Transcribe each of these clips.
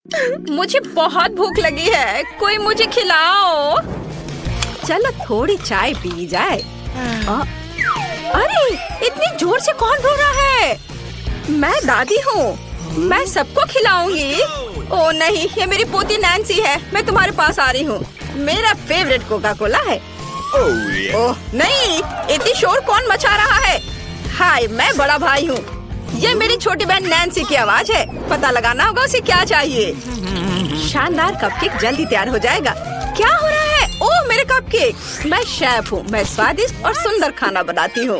मुझे बहुत भूख लगी है, कोई मुझे खिलाओ। चलो थोड़ी चाय पी जाए। अरे इतनी जोर से कौन रो रहा है? मैं दादी हूँ, मैं सबको खिलाऊंगी। ओ नहीं, ये मेरी पोती नैन्सी है। मैं तुम्हारे पास आ रही हूँ। मेरा फेवरेट कोका कोला है। ओह नहीं, इतनी शोर कौन मचा रहा है? हाय, मैं बड़ा भाई हूँ। ये मेरी छोटी बहन नैन्सी की आवाज है। पता लगाना होगा उसे क्या चाहिए। शानदार कपकेक जल्दी तैयार हो जाएगा। क्या हो रहा है? ओह मेरे कपकेक। मैं शेफ हूँ, मैं स्वादिष्ट और सुंदर खाना बनाती हूँ।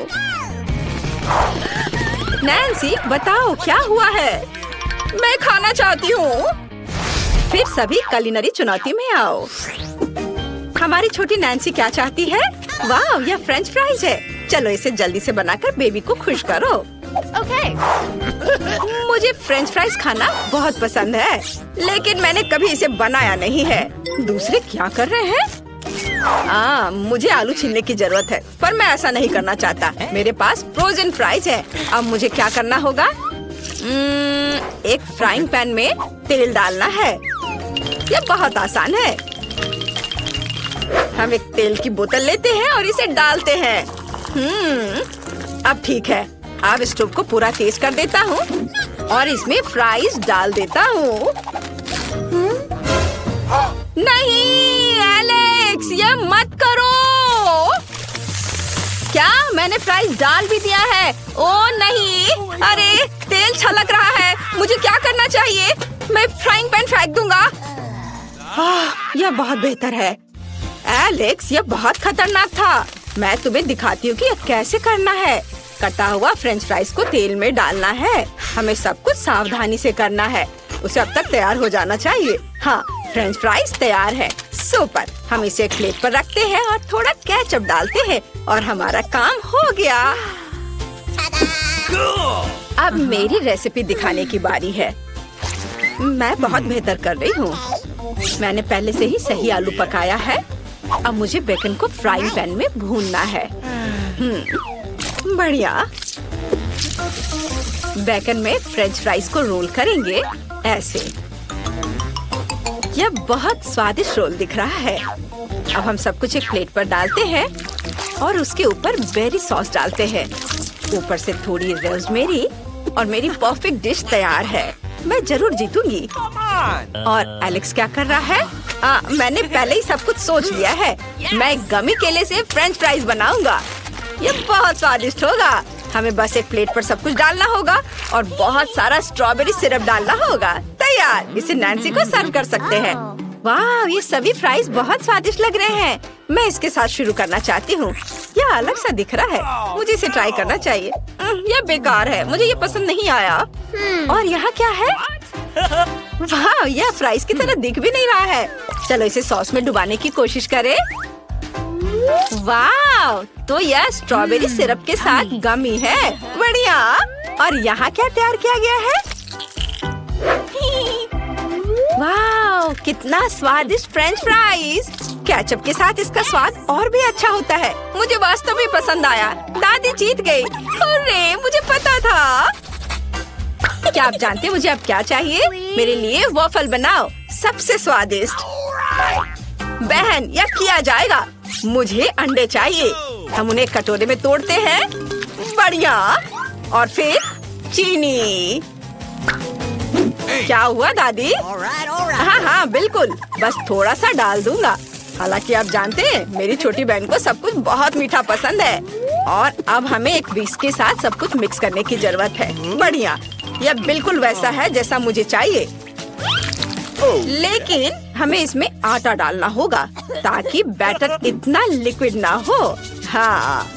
नैन्सी बताओ क्या हुआ है? मैं खाना चाहती हूँ। फिर सभी कुलिनरी चुनौती में आओ। हमारी छोटी नैन्सी क्या चाहती है? वाह, यह फ्रेंच फ्राइज है। चलो इसे जल्दी से बनाकर बेबी को खुश करो। ओके। मुझे फ्रेंच फ्राइज खाना बहुत पसंद है, लेकिन मैंने कभी इसे बनाया नहीं है। दूसरे क्या कर रहे हैं? मुझे आलू छीलने की जरूरत है, पर मैं ऐसा नहीं करना चाहता। मेरे पास फ्रोजन फ्राइज है। अब मुझे क्या करना होगा? एक फ्राइंग पैन में तेल डालना है। यह बहुत आसान है। हम एक तेल की बोतल लेते हैं और इसे डालते हैं। अब ठीक है। अब स्टोव को पूरा तेज कर देता हूँ और इसमें फ्राइज डाल देता हूँ। नहीं एलेक्स, ये मत करो। क्या मैंने फ्राइज डाल भी दिया है? ओ नहीं, अरे तेल छलक रहा है। मुझे क्या करना चाहिए? मैं फ्राइंग पैन फेंक दूंगा। यह बहुत बेहतर है। एलेक्स, यह बहुत खतरनाक था। मैं तुम्हें दिखाती हूँ कि यह कैसे करना है। कटा हुआ फ्रेंच फ्राइज को तेल में डालना है। हमें सब कुछ सावधानी से करना है। उसे अब तक तैयार हो जाना चाहिए। हाँ, फ्रेंच फ्राइज तैयार है। सुपर। हम इसे एक प्लेट पर रखते हैं और थोड़ा केचप डालते हैं और हमारा काम हो गया। अब मेरी रेसिपी दिखाने की बारी है। मैं बहुत बेहतर कर रही हूँ। मैंने पहले से ही सही आलू पकाया है। अब मुझे बेकन को फ्राइंग पैन में भूनना है। बढ़िया। बेकन में फ्रेंच फ्राइज को रोल करेंगे ऐसे। यह बहुत स्वादिष्ट रोल दिख रहा है। अब हम सब कुछ एक प्लेट पर डालते हैं और उसके ऊपर बेरी सॉस डालते हैं। ऊपर से थोड़ी रोज़मेरी और मेरी परफेक्ट डिश तैयार है। मैं जरूर जीतूंगी। और एलेक्स क्या कर रहा है? मैंने पहले ही सब कुछ सोच लिया है। मैं गमी केले से फ्रेंच फ्राइज बनाऊंगा। ये बहुत स्वादिष्ट होगा। हमें बस एक प्लेट पर सब कुछ डालना होगा और बहुत सारा स्ट्रॉबेरी सिरप डालना होगा। तैयार। इसे नैन्सी को सर्व कर सकते हैं। वाह, ये सभी फ्राइज बहुत स्वादिष्ट लग रहे हैं। मैं इसके साथ शुरू करना चाहती हूँ। यह अलग सा दिख रहा है। मुझे इसे ट्राई करना चाहिए। यह बेकार है, मुझे ये पसंद नहीं आया। और यहाँ क्या है? वाह, यह फ्राइज की तरह दिख भी नहीं रहा है। चलो इसे सॉस में डुबाने की कोशिश करें। वाह, तो यह स्ट्रॉबेरी सिरप के साथ गमी है। बढ़िया। और यहाँ क्या तैयार किया गया है? वाह, कितना स्वादिष्ट फ्रेंच फ्राइज। केचप के साथ इसका स्वाद और भी अच्छा होता है। मुझे वास्तव में पसंद आया। दादी जीत गई। अरे, मुझे पता था। क्या आप जानते हैं मुझे अब क्या चाहिए? मेरे लिए वॉफल बनाओ, सबसे स्वादिष्ट। बहन, यह किया जाएगा। मुझे अंडे चाहिए। हम उन्हें कटोरे में तोड़ते हैं। बढ़िया। और फिर चीनी। क्या हुआ दादी? हाँ हाँ बिल्कुल, बस थोड़ा सा डाल दूंगा। हालांकि आप जानते हैं मेरी छोटी बहन को सब कुछ बहुत मीठा पसंद है। और अब हमें एक विस्क के साथ सब कुछ मिक्स करने की जरूरत है। बढ़िया, यह बिल्कुल वैसा है जैसा मुझे चाहिए। लेकिन हमें इसमें आटा डालना होगा ताकि बैटर इतना लिक्विड ना हो। हाँ।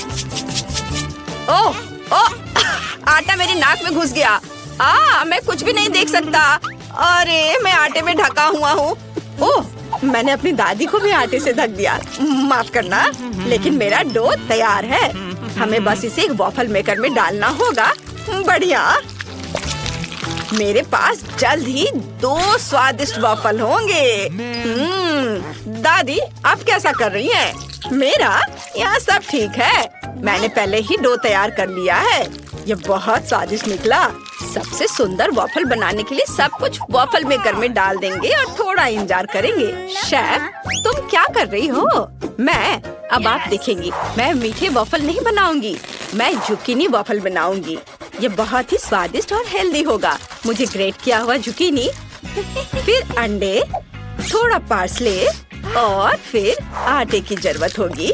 ओह, आटा मेरी नाक में घुस गया। मैं कुछ भी नहीं देख सकता। अरे, मैं आटे में ढका हुआ हूँ। ओह, मैंने अपनी दादी को भी आटे से ढक दिया। माफ करना, लेकिन मेरा डो तैयार है। हमें बस इसे एक वॉफल मेकर में डालना होगा। बढ़िया। मेरे पास जल्द ही 2 स्वादिष्ट वॉफल होंगे। दादी, आप कैसा कर रही हैं? मेरा यहाँ सब ठीक है। मैंने पहले ही डो तैयार कर लिया है। ये बहुत स्वादिष्ट निकला। सबसे सुंदर वॉफल बनाने के लिए सब कुछ वॉफल मेकर में डाल देंगे और थोड़ा इंतजार करेंगे। शेफ, तुम क्या कर रही हो? अब आप देखेंगी, मैं मीठे वॉफल नहीं बनाऊंगी, मैं जुकीनी वॉफल बनाऊंगी। ये बहुत ही स्वादिष्ट और हेल्दी होगा। मुझे ग्रेट किया हुआ जुकीनी, फिर अंडे, थोड़ा पार्सले और फिर आटे की जरूरत होगी।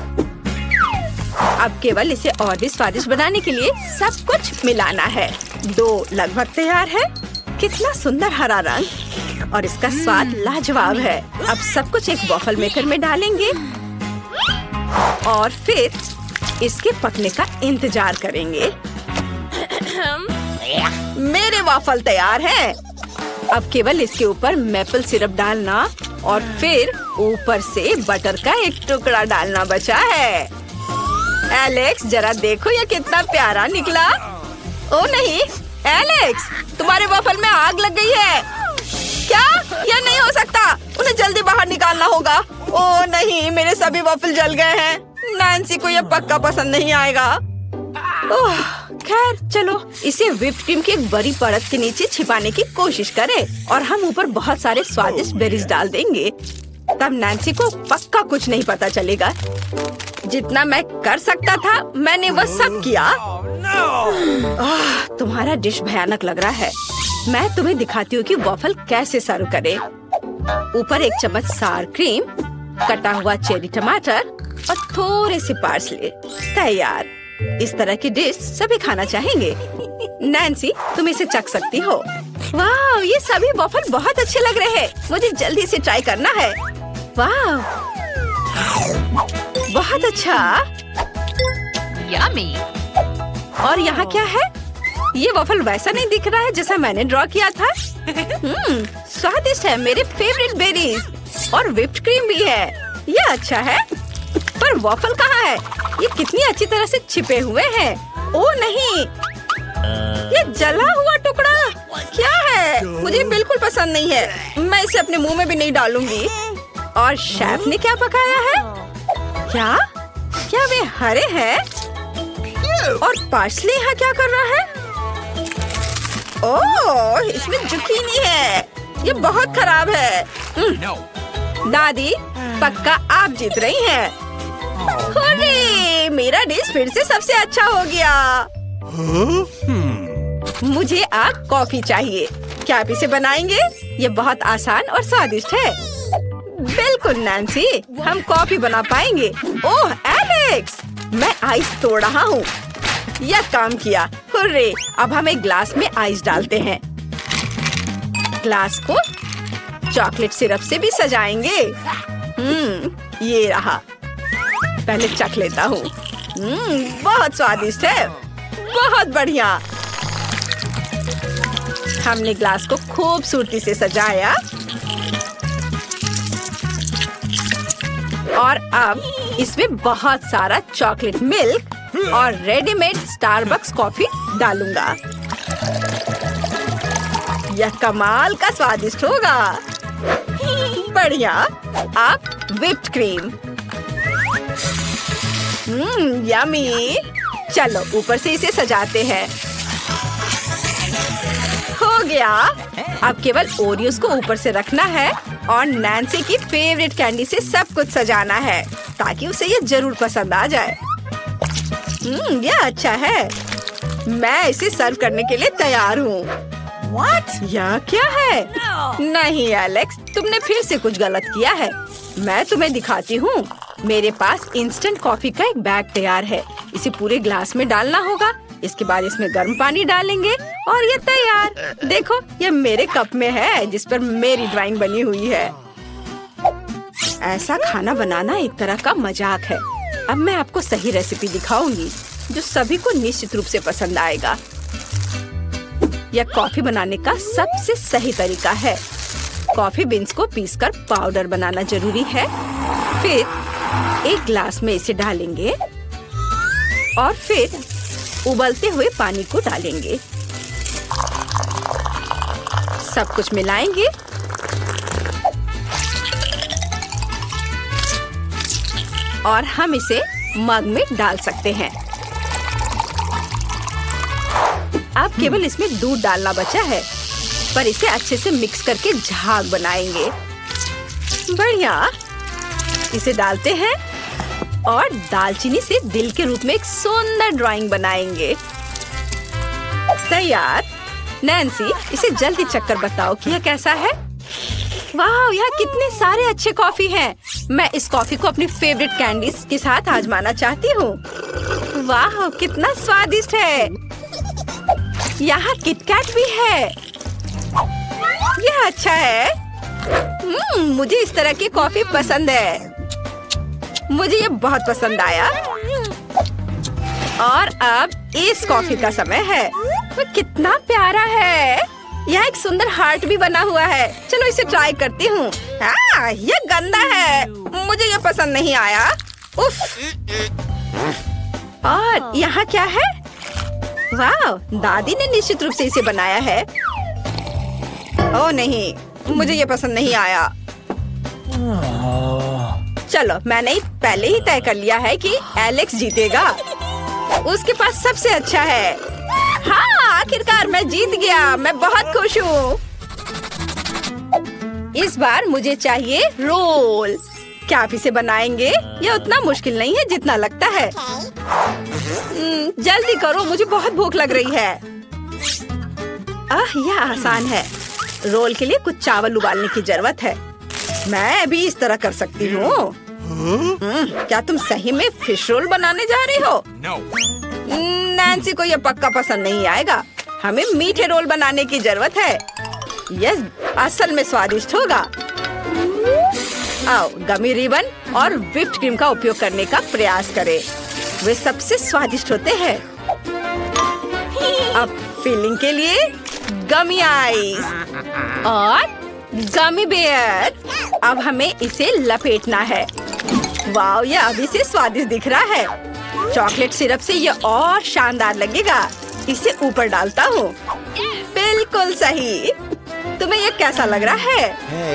अब केवल इसे और भी स्वादिष्ट बनाने के लिए सब कुछ मिलाना है। डो लगभग तैयार है। कितना सुंदर हरा रंग और इसका स्वाद लाजवाब है। अब सब कुछ एक वॉफल मेकर में डालेंगे और फिर इसके पकने का इंतजार करेंगे। मेरे वॉफल तैयार हैं। अब केवल इसके ऊपर मैपल सिरप डालना और फिर ऊपर से बटर का एक टुकड़ा डालना बचा है। एलेक्स, जरा देखो ये कितना प्यारा निकला। ओ नहीं, एलेक्स, तुम्हारे वॉफल में आग लग गई है। क्या? यह नहीं हो सकता, उन्हें जल्दी बाहर निकालना होगा। ओ नहीं, मेरे सभी वॉफल जल गए हैं। नैन्सी को यह पक्का पसंद नहीं आएगा। ओह, खैर चलो इसे व्हिप्ड क्रीम की एक बड़ी परत के नीचे छिपाने की कोशिश करें और हम ऊपर बहुत सारे स्वादिष्ट बेरीज डाल देंगे। तब नैन्सी को पक्का कुछ नहीं पता चलेगा। जितना मैं कर सकता था मैंने वह सब किया। तुम्हारा डिश भयानक लग रहा है। मैं तुम्हें दिखाती हूँ कि वॉफल कैसे सर्व करें। ऊपर एक चम्मच सार क्रीम, कटा हुआ चेरी टमाटर और थोड़े से पार्सले। तैयार। इस तरह की डिश सभी खाना चाहेंगे। नैन्सी, तुम इसे चख सकती हो। वाह, ये सभी वॉफल बहुत अच्छे लग रहे हैं। मुझे जल्दी से ट्राई करना है। वाह, बहुत अच्छा। यम्मी। और यहाँ क्या है? ये वॉफल वैसा नहीं दिख रहा है जैसा मैंने ड्रॉ किया था। स्वादिष्ट है। मेरे फेवरेट बेरीज और व्हिप्ड क्रीम भी है। ये अच्छा है, पर वॉफल कहाँ है? ये कितनी अच्छी तरह से छिपे हुए हैं। ओ नहीं, ये जला हुआ टुकड़ा क्या है? मुझे बिल्कुल पसंद नहीं है। मैं इसे अपने मुंह में भी नहीं डालूंगी। और शेफ ने क्या पकाया है? क्या वे हरे हैं? और पार्सले यहाँ क्या कर रहा है? ओह, इसमें जुकीनी है। ये बहुत खराब है। दादी, पक्का आप जीत रही हैं। अरे, मेरा डिश फिर से सबसे अच्छा हो गया। मुझे अब कॉफी चाहिए। क्या आप इसे बनाएंगे? ये बहुत आसान और स्वादिष्ट है। बिल्कुल नैन्सी, हम कॉफी बना पाएंगे। ओह एलेक्स, मैं आइस तोड़ रहा हूँ। यह काम किया। हुर्रे, अब हम एक ग्लास में आइस डालते हैं। ग्लास को चॉकलेट सिरप से भी सजाएंगे। ये रहा। पहले चख लेता हूँ। बहुत स्वादिष्ट है। बहुत बढ़िया। हमने ग्लास को खूबसूरती से सजाया और अब इसमें बहुत सारा चॉकलेट मिल्क और रेडीमेड स्टारबक्स कॉफी डालूंगा। यह कमाल का स्वादिष्ट होगा। बढ़िया। अब व्हिप्ड क्रीम। यम्मी। चलो ऊपर से इसे सजाते हैं। हो गया। अब केवल ओरियोस को ऊपर से रखना है और नैन्सी की फेवरेट कैंडी से सब कुछ सजाना है ताकि उसे ये जरूर पसंद आ जाए। ये अच्छा है। मैं इसे सर्व करने के लिए तैयार हूँ। यह क्या है? नहीं एलेक्स, तुमने फिर से कुछ गलत किया है। मैं तुम्हें दिखाती हूँ। मेरे पास इंस्टेंट कॉफी का एक बैग तैयार है। इसे पूरे ग्लास में डालना होगा। इसके बाद इसमें गर्म पानी डालेंगे और ये तैयार। देखो, ये मेरे कप में है जिस पर मेरी ड्राइंग बनी हुई है। ऐसा खाना बनाना एक तरह का मजाक है। अब मैं आपको सही रेसिपी दिखाऊंगी जो सभी को निश्चित रूप से पसंद आएगा। यह कॉफी बनाने का सबसे सही तरीका है। कॉफी बीन्स को पीसकर पाउडर बनाना जरूरी है। फिर एक ग्लास में इसे डालेंगे और फिर उबलते हुए पानी को डालेंगे। सब कुछ मिलाएंगे और हम इसे मग में डाल सकते हैं। अब केवल इसमें दूध डालना बचा है, पर इसे अच्छे से मिक्स करके झाग बनाएंगे। बढ़िया, इसे डालते हैं और दालचीनी से दिल के रूप में एक सुंदर ड्राइंग बनाएंगे। तैयार। नैन्सी, इसे जल्दी चक्कर बताओ कि यह कैसा है। वाह, यहाँ कितने सारे अच्छे कॉफी हैं। मैं इस कॉफी को अपनी फेवरेट कैंडीज के साथ आजमाना चाहती हूँ। वाह, कितना स्वादिष्ट है। यहाँ किटकैट भी है। यह अच्छा है। मुझे इस तरह की कॉफी पसंद है। मुझे ये बहुत पसंद आया। और अब इस कॉफी का समय है। वो कितना प्यारा है। यहाँ एक सुंदर हार्ट भी बना हुआ है। चलो इसे ट्राई करती हूँ। ये गंदा है, मुझे ये पसंद नहीं आया। उफ। और यहाँ क्या है? वाह, दादी ने निश्चित रूप से इसे बनाया है। ओह नहीं, मुझे ये पसंद नहीं आया। चलो, मैंने पहले ही तय कर लिया है कि एलेक्स जीतेगा। उसके पास सबसे अच्छा है। हाँ, आखिरकार मैं जीत गया। मैं बहुत खुश हूँ। इस बार मुझे चाहिए रोल। क्या आप इसे बनाएंगे? यह उतना मुश्किल नहीं है जितना लगता है। जल्दी करो, मुझे बहुत भूख लग रही है। यह आसान है। रोल के लिए कुछ चावल उबालने की जरूरत है। मैं भी इस तरह कर सकती हूँ। क्या तुम सही में फिश रोल बनाने जा रही हो? नैन्सी को यह पक्का पसंद नहीं आएगा। हमें मीठे रोल बनाने की जरूरत है। यह असल में स्वादिष्ट होगा। आओ, गमी रिबन और व्हिप्ड क्रीम का उपयोग करने का प्रयास करें। वे सबसे स्वादिष्ट होते हैं। अब फिलिंग के लिए गमी आइस और गमी बेयर। अब हमें इसे लपेटना है। वाह, यह अभी से स्वादिष्ट दिख रहा है। चॉकलेट सिरप से यह और शानदार लगेगा। इसे ऊपर डालता हूँ। बिल्कुल सही। तुम्हें यह कैसा लग रहा है?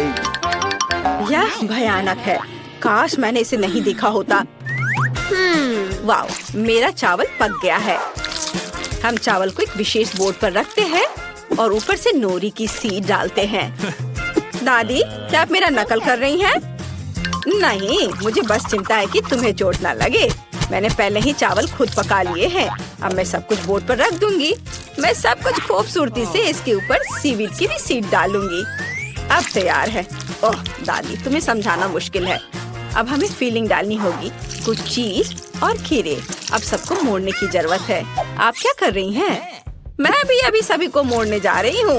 यह भयानक है। काश मैंने इसे नहीं देखा होता। वाह, मेरा चावल पक गया है। हम चावल को एक विशेष बोर्ड पर रखते हैं और ऊपर से नोरी की सीड डालते हैं। दादी, क्या आप मेरा नकल कर रही हैं? नहीं, मुझे बस चिंता है कि तुम्हें चोट ना लगे। मैंने पहले ही चावल खुद पका लिए हैं। अब मैं सब कुछ बोर्ड पर रख दूंगी। मैं सब कुछ खूबसूरती से इसके ऊपर सीवीड की भी सीड डालूंगी। अब तैयार है। ओह दादी, तुम्हें समझाना मुश्किल है। अब हमें फीलिंग डालनी होगी, कुछ चीज और खीरे। अब सबको मोड़ने की जरूरत है। आप क्या कर रही हैं? मैं भी अभी सभी को मोड़ने जा रही हूँ।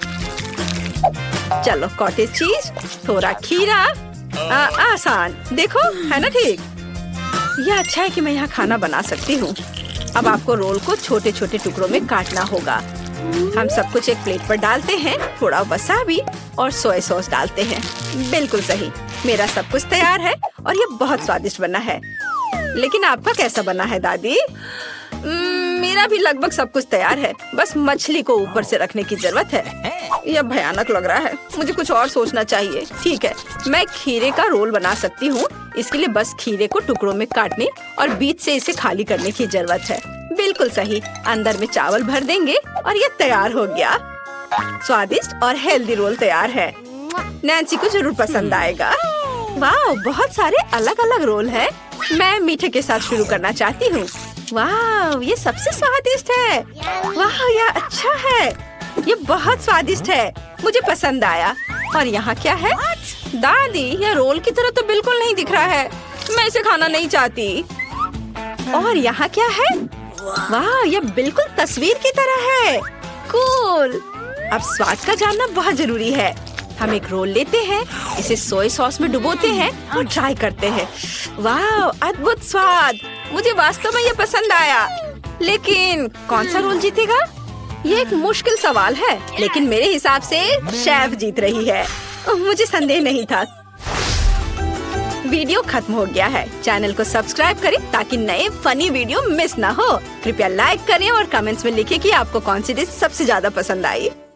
चलो, कॉटेज चीज, थोड़ा खीरा। आसान, देखो, है ना ठीक? यह अच्छा है कि मैं यहाँ खाना बना सकती हूँ। अब आपको रोल को छोटे छोटे टुकड़ों में काटना होगा। हम सब कुछ एक प्लेट पर डालते हैं। थोड़ा वसाबी और सोया सॉस डालते हैं। बिल्कुल सही। मेरा सब कुछ तैयार है और ये बहुत स्वादिष्ट बना है। लेकिन आपका कैसा बना है दादी? मेरा भी लगभग सब कुछ तैयार है। बस मछली को ऊपर से रखने की जरूरत है। यह भयानक लग रहा है। मुझे कुछ और सोचना चाहिए। ठीक है, मैं खीरे का रोल बना सकती हूँ। इसके लिए बस खीरे को टुकड़ों में काटने और बीच से इसे खाली करने की जरूरत है। बिल्कुल सही। अंदर में चावल भर देंगे और ये तैयार हो गया। स्वादिष्ट और हेल्दी रोल तैयार है। नैन्सी को जरूर पसंद आएगा। वाह, बहुत सारे अलग अलग रोल है। मैं मीठे के साथ शुरू करना चाहती हूँ। वाह, ये सबसे स्वादिष्ट है। वाह, यह अच्छा है। ये बहुत स्वादिष्ट है। मुझे पसंद आया। और यहाँ क्या है? दादी, यह रोल की तरह तो बिल्कुल नहीं दिख रहा है। मैं इसे खाना नहीं चाहती। और यहाँ क्या है? वाह, यह बिल्कुल तस्वीर की तरह है। कूल। अब स्वाद का जानना बहुत जरूरी है। हम एक रोल लेते हैं, इसे सोया सॉस में डुबोते हैं और ट्राई करते हैं। वाह, अद्भुत स्वाद। मुझे वास्तव में ये पसंद आया। लेकिन कौन सा रोल जीतेगा? ये एक मुश्किल सवाल है, लेकिन मेरे हिसाब से शेफ जीत रही है। मुझे संदेह नहीं था। वीडियो खत्म हो गया है। चैनल को सब्सक्राइब करें ताकि नए फनी वीडियो मिस ना हो। कृपया लाइक करें और कमेंट्स में लिखें कि आपको कौन सी डिश सबसे ज्यादा पसंद आई।